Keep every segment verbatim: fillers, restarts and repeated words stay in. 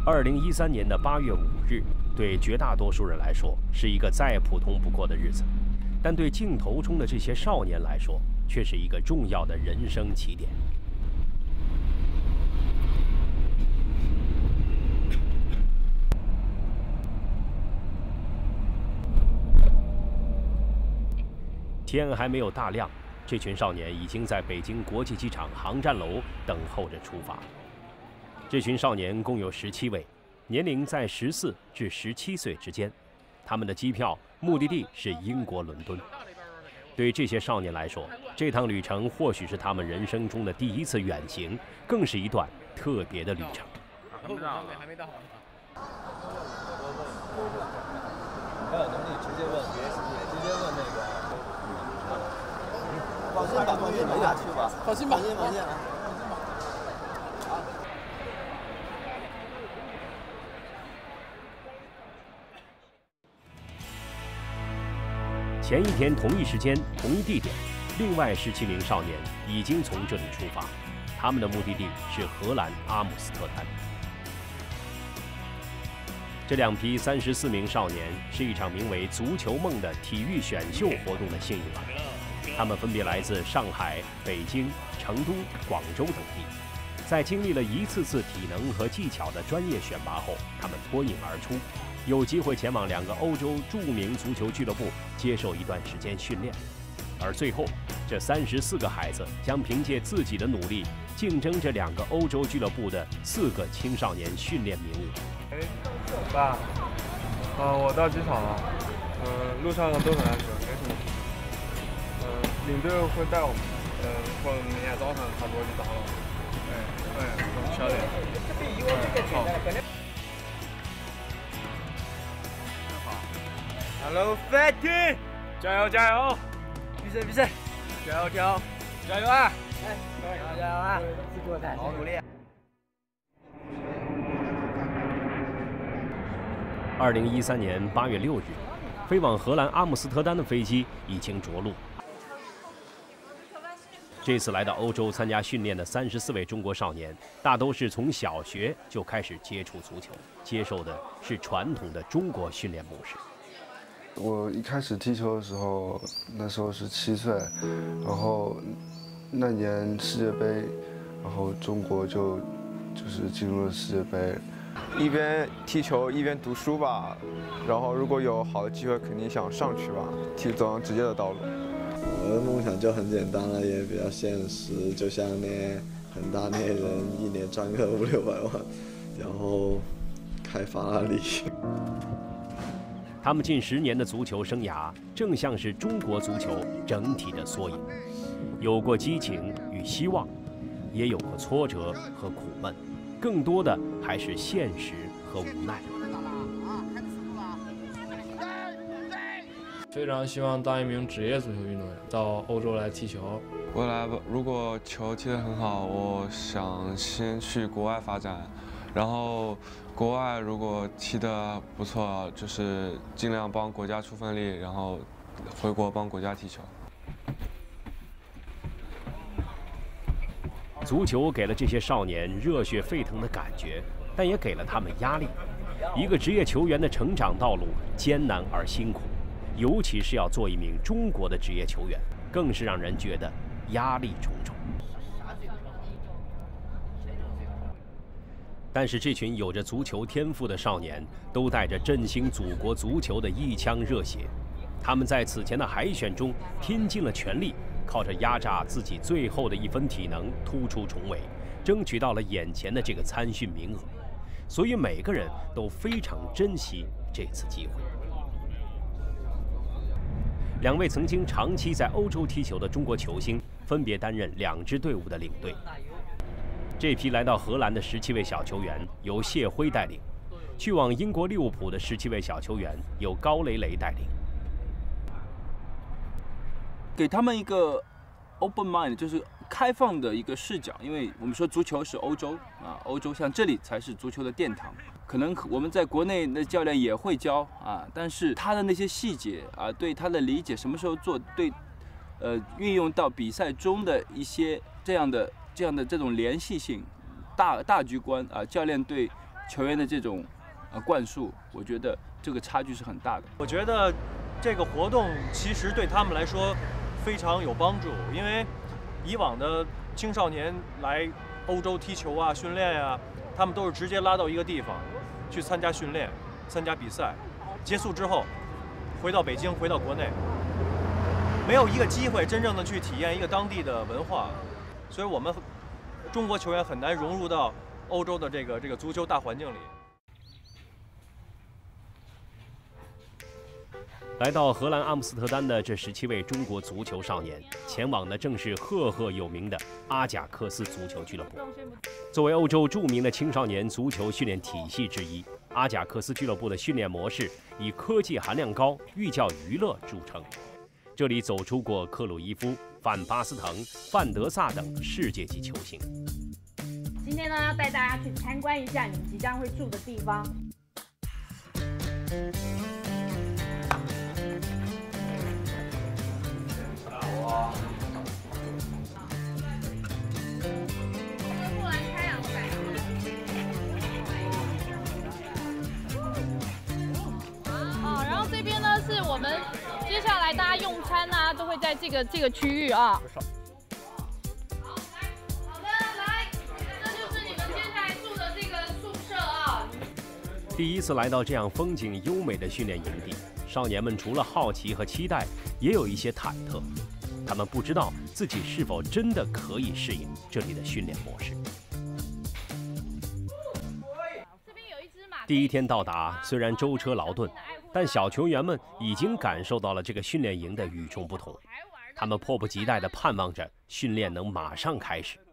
二零一三年的八月五日，对绝大多数人来说是一个再普通不过的日子，但对镜头中的这些少年来说，却是一个重要的人生起点。天还没有大亮，这群少年已经在北京国际机场航站楼等候着出发。这群少年共有十七位，年龄在十四至十七岁之间。他们的机票目的地是英国伦敦。对这些少年来说，这趟旅程或许是他们人生中的第一次远行，更是一段特别的旅程。 还没到，还没到。 没有能力直接问，直接问那个。放心吧，放心，没下去吧。放心吧，放心，放心啊。 前一天同一时间、同一地点，另外十七名少年已经从这里出发，他们的目的地是荷兰阿姆斯特丹。这两批三十四名少年是一场名为“足球梦”的体育选秀活动的幸运儿，他们分别来自上海、北京、成都、广州等地。在经历了一次次体能和技巧的专业选拔后，他们脱颖而出，有机会前往两个欧洲著名足球俱乐部接受一段时间训练。而最后，这三十四个孩子将凭借自己的努力，竞争这两个欧洲俱乐部的四个青少年训练名额。 哎，爸，啊，我到机场了，嗯、呃，路上都很安全，没什么事。嗯、呃，领队会带我们，呃，或者明天早上差不多就到了。哎，哎，晓得。好。好。Hello, Fatty， 加油加油！比赛比赛，加油加油，加油啊！哎，加油加油啊！好努力。 二零一三年八月六日，飞往荷兰阿姆斯特丹的飞机已经着陆。这次来到欧洲参加训练的三十四位中国少年，大都是从小学就开始接触足球，接受的是传统的中国训练模式。 我一开始踢球的时候，那时候是七岁，然后那年世界杯，然后中国就就是进入了世界杯。 一边踢球一边读书吧，然后如果有好的机会，肯定想上去吧，踢走上职业的道路。 我的梦想就很简单了，也比较现实，就像那恒大那些人一年赚个五六百万，然后开法拉利。 他们近十年的足球生涯，正像是中国足球整体的缩影，有过激情与希望，也有过挫折和苦闷。更多的还是现实和无奈。 非常希望当一名职业足球运动员，到欧洲来踢球。 未来如果球踢得很好，我想先去国外发展，然后国外如果踢得不错，就是尽量帮国家出份力，然后回国帮国家踢球。 足球给了这些少年热血沸腾的感觉，但也给了他们压力。一个职业球员的成长道路艰难而辛苦，尤其是要做一名中国的职业球员，更是让人觉得压力重重。但是这群有着足球天赋的少年，都带着振兴祖国足球的一腔热血。他们在此前的海选中拼尽了全力，靠着压榨自己最后的一分体能突出重围，争取到了眼前的这个参训名额。所以每个人都非常珍惜这次机会。两位曾经长期在欧洲踢球的中国球星，分别担任两支队伍的领队。这批来到荷兰的十七位小球员由谢辉带领，去往英国利物浦的十七位小球员由高雷雷带领。 给他们一个 open mind， 就是开放的一个视角，因为我们说足球是欧洲啊，欧洲像这里才是足球的殿堂。可能我们在国内的教练也会教啊，但是他的那些细节啊，对他的理解，什么时候做，对，呃，运用到比赛中的一些这样的这样的这种联系性、大大局观啊，教练对球员的这种呃灌输，我觉得这个差距是很大的。 我觉得这个活动其实对他们来说非常有帮助，因为以往的青少年来欧洲踢球啊、训练呀、啊，他们都是直接拉到一个地方去参加训练、参加比赛，结束之后回到北京、回到国内，没有一个机会真正的去体验一个当地的文化，所以我们中国球员很难融入到欧洲的这个这个足球大环境里。 来到荷兰阿姆斯特丹的这十七位中国足球少年，前往的正是赫赫有名的阿贾克斯足球俱乐部。作为欧洲著名的青少年足球训练体系之一，阿贾克斯俱乐部的训练模式以科技含量高、寓教于乐著称。这里走出过克鲁伊夫、范巴斯滕、范德萨等世界级球星。 今天呢，要带大家去参观一下你们即将会住的地方。 哦，然后这边呢是我们接下来大家用餐啊，都会在这个这个区域啊。好，来，好的，来，这就是你们接下来住的这个宿舍啊。 第一次来到这样风景优美的训练营地，少年们除了好奇和期待，也有一些忐忑。他们不知道自己是否真的可以适应这里的训练模式。第一天到达，虽然舟车劳顿，但小球员们已经感受到了这个训练营的与众不同。他们迫不及待地盼望着训练能马上开始。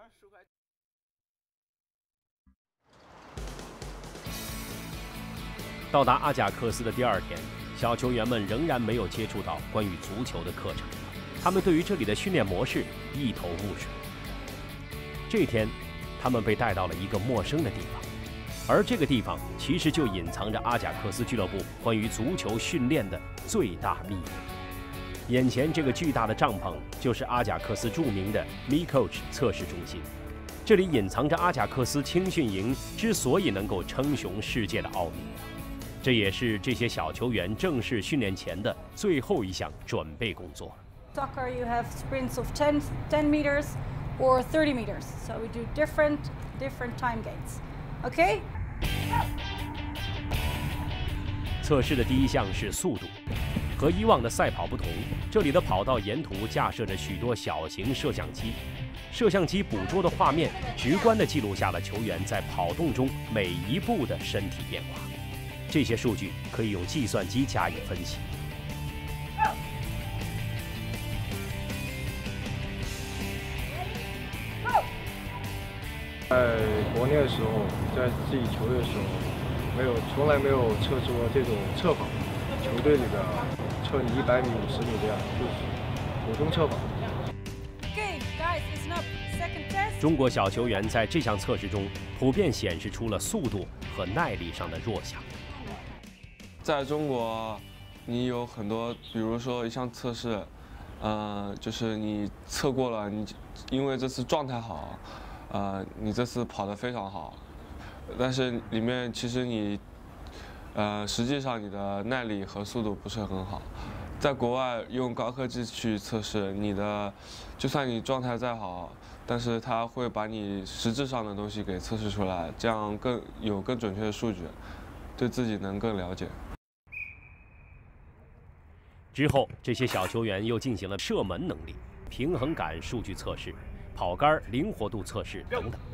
到达阿贾克斯的第二天，小球员们仍然没有接触到关于足球的课程。他们对于这里的训练模式一头雾水。这天，他们被带到了一个陌生的地方，而这个地方其实就隐藏着阿贾克斯俱乐部关于足球训练的最大秘密。眼前这个巨大的帐篷就是阿贾克斯著名的 Me Coach 测试中心，这里隐藏着阿贾克斯青训营之所以能够称雄世界的奥秘。这也是这些小球员正式训练前的最后一项准备工作。 Soccer, you have sprints of ten, ten meters or thirty meters. So we do different, different time gates. Okay? 测试的第一项是速度。和以往的赛跑不同，这里的跑道沿途架设着许多小型摄像机，摄像机捕捉的画面直观地记录下了球员在跑动中每一步的身体变化。这些数据可以用计算机加以分析。 在国内的时候，在自己球队的时候，没有从来没有测出过这种侧跑，球队里边测你一百米、五十米这样，就是普通侧跑。 中国小球员在这项测试中普遍显示出了速度和耐力上的弱项。 在中国，你有很多，比如说一项测试，呃，就是你测过了，你因为这次状态好。呃，你这次跑得非常好，但是里面其实你，呃，实际上你的耐力和速度不是很好。在国外用高科技去测试你的，就算你状态再好，但是它会把你实质上的东西给测试出来，这样更有更准确的数据，对自己能更了解。 之后，这些小球员又进行了射门能力、平衡感数据测试。跑杆灵活度测试等等。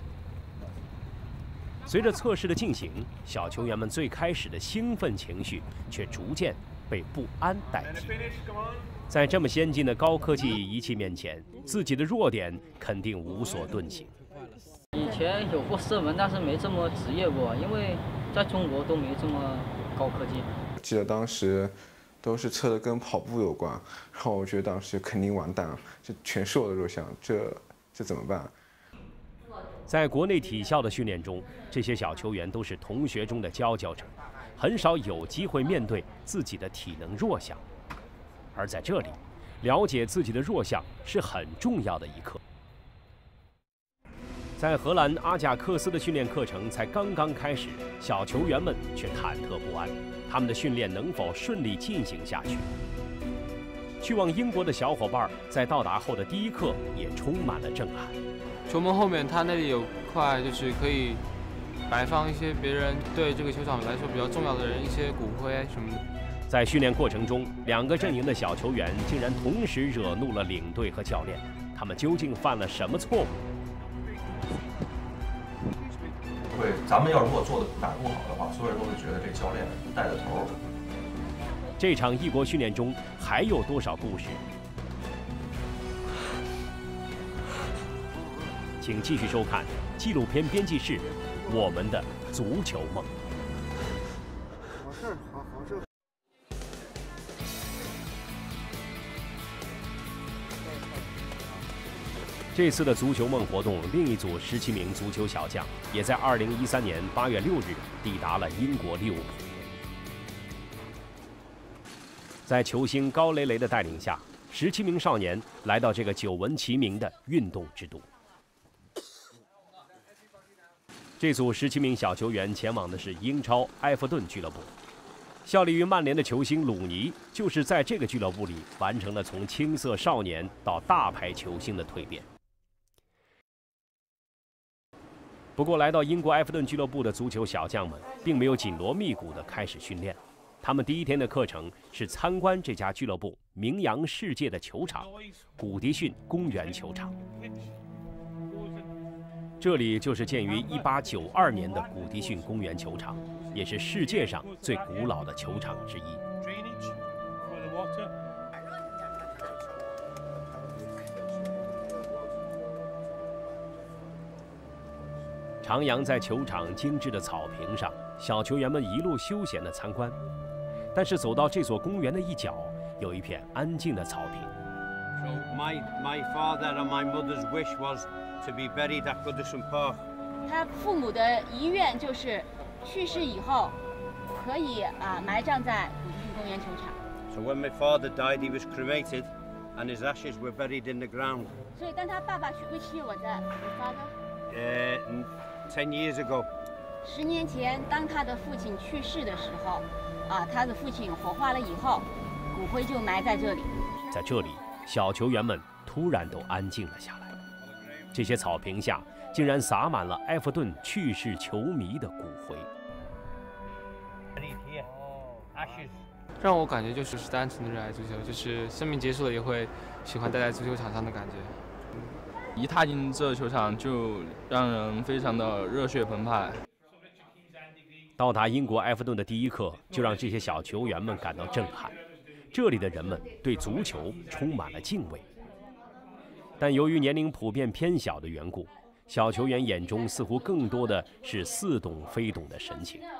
随着测试的进行，小球员们最开始的兴奋情绪却逐渐被不安代替。在这么先进的高科技仪器面前，自己的弱点肯定无所遁形。 以前有过射门，但是没这么职业过，因为在中国都没这么高科技。 记得当时都是测的跟跑步有关，然后我觉得当时肯定完蛋了，这全是我的弱项，这这怎么办？ 在国内体校的训练中，这些小球员都是同学中的佼佼者，很少有机会面对自己的体能弱项。而在这里，了解自己的弱项是很重要的一课。 在荷兰阿贾克斯的训练课程才刚刚开始，小球员们却忐忑不安，他们的训练能否顺利进行下去？去往英国的小伙伴在到达后的第一刻也充满了震撼。 球门后面，他那里有块就是可以摆放一些别人对这个球场来说比较重要的人一些骨灰什么的。 在训练过程中，两个阵营的小球员竟然同时惹怒了领队和教练，他们究竟犯了什么错误？ 会，咱们要如果做的打不好的话，所有人都会觉得这教练带的头。 这场异国训练中还有多少故事？请继续收看纪录片编辑室《我们的足球梦》。 好事，好好事。 这次的足球梦活动，另一组十七名足球小将也在二零一三年八月六日抵达了英国利物浦。在球星高雷雷的带领下，十七名少年来到这个久闻其名的运动之都。这组十七名小球员前往的是英超埃弗顿俱乐部，效力于曼联的球星鲁尼就是在这个俱乐部里完成了从青涩少年到大牌球星的蜕变。不过，来到英国埃弗顿俱乐部的足球小将们并没有紧锣密鼓地开始训练，他们第一天的课程是参观这家俱乐部名扬世界的球场——古迪逊公园球场。这里就是建于一八九二年的古迪逊公园球场，也是世界上最古老的球场之一。徜徉在球场精致的草坪上，小球员们一路休闲地参观。但是走到这所公园的一角，有一片安静的草坪。 So my my father and my mother's wish was to be buried at Goodison Park. 他父母的遗愿就是去世以后可以啊埋葬在古迪逊公园球场。 So when my father died, he was cremated, and his ashes were buried in the ground. 所以当他爸爸去 which year was that? Your father? Uh, ten years ago. 十年前，当他的父亲去世的时候，啊，他的父亲火化了以后，骨灰就埋在这里。 在这里，小球员们突然都安静了下来。这些草坪下竟然洒满了埃弗顿去世球迷的骨灰。 让我感觉就是是单纯的热爱足球，就是生命结束了也会喜欢待在足球场上的感觉。 一踏进这球场就让人非常的热血澎湃。 到达英国埃弗顿的第一刻，就让这些小球员们感到震撼。这里的人们对足球充满了敬畏，但由于年龄普遍偏小的缘故，小球员眼中似乎更多的是似懂非懂的神情。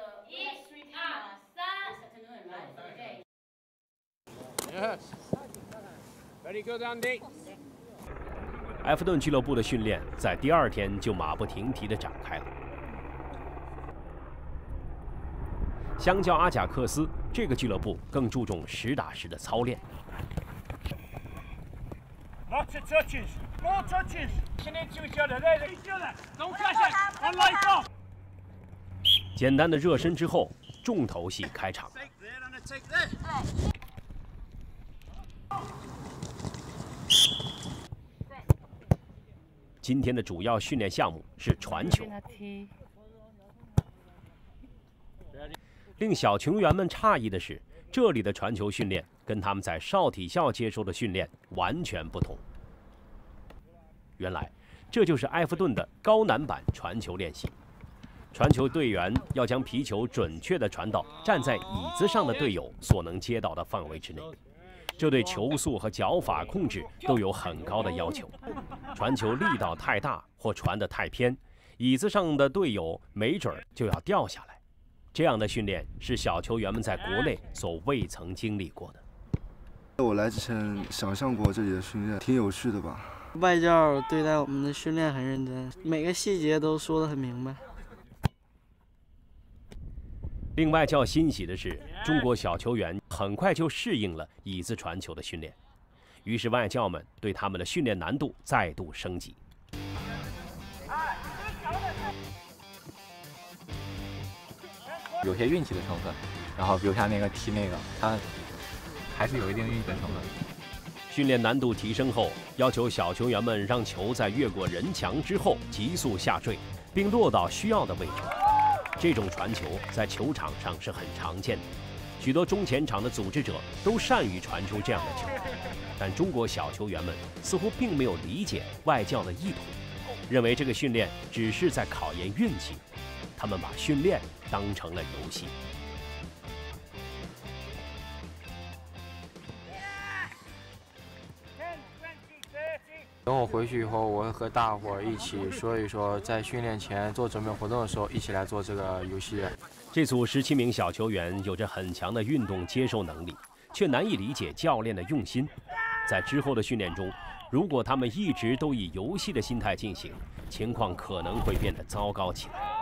Very good, Andy. 埃弗顿俱乐部的训练在第二天就马不停蹄地展开了。相较阿贾克斯，这个俱乐部更注重实打实的操练。 Lots of touches, more touches. Into each other, there, each other. Don't catch it. One leg off. 简单的热身之后，重头戏开场。今天的主要训练项目是传球。令小球员们诧异的是，这里的传球训练跟他们在少体校接受的训练完全不同。原来，这就是埃弗顿的高难版传球练习。传球队员要将皮球准确地传到站在椅子上的队友所能接到的范围之内。这对球速和脚法控制都有很高的要求。传球力道太大或传得太偏，椅子上的队友没准儿就要掉下来。这样的训练是小球员们在国内所未曾经历过的。 我来之前想象过这里的训练挺有趣的吧。 外教对待我们的训练很认真，每个细节都说得很明白。 另外较欣喜的是，中国小球员很快就适应了椅子传球的训练，于是外教们对他们的训练难度再度升级。 有些运气的成分。然后比如像那个踢那个，它还是有一定运气的成分。 训练难度提升后，要求小球员们让球在越过人墙之后急速下坠，并落到需要的位置。这种传球在球场上是很常见的，许多中前场的组织者都善于传出这样的球。但中国小球员们似乎并没有理解外教的意图，认为这个训练只是在考验运气，他们把训练当成了游戏。 等我回去以后，我会和大伙儿一起，所以说在训练前做准备活动的时候，一起来做这个游戏。 这组十七名小球员有着很强的运动接受能力，却难以理解教练的用心。在之后的训练中，如果他们一直都以游戏的心态进行，情况可能会变得糟糕起来。